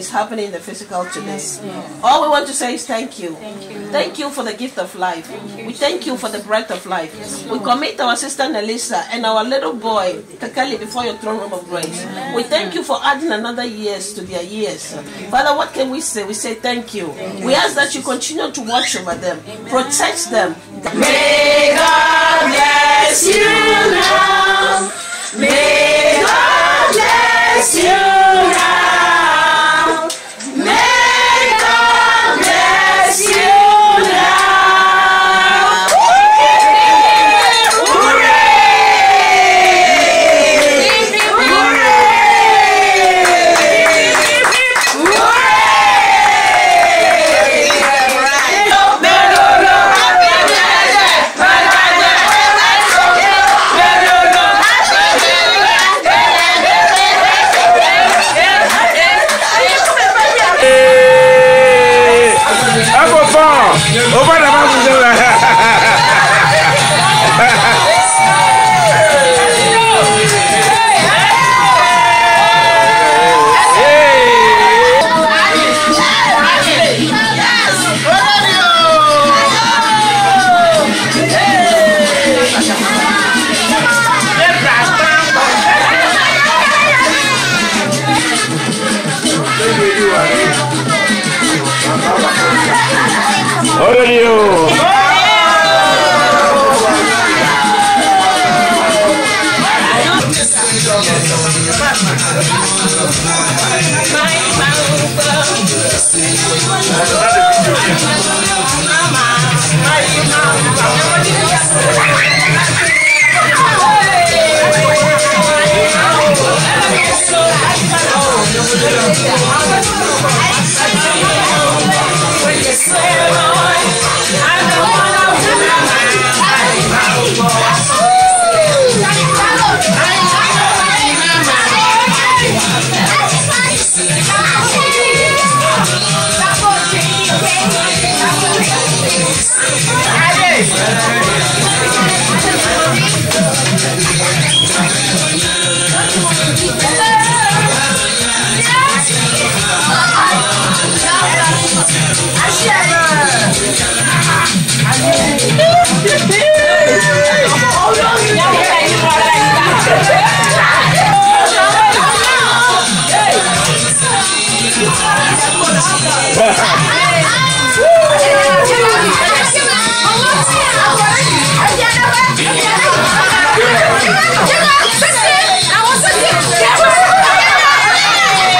is happening in the physical today. All we want to say is thank you. Thank you for the gift of life. We thank you for the breath of life. We commit our sister Nelisa and our little boy Kakali before your throne room of grace. We thank you for adding another years to their years. Father, what can we say? We say thank you. We ask that you continue to watch over them, protect them. May God bless you now. May God bless you now. May God bless you now.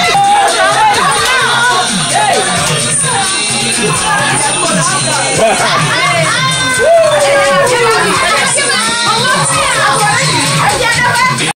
Ha ha ha!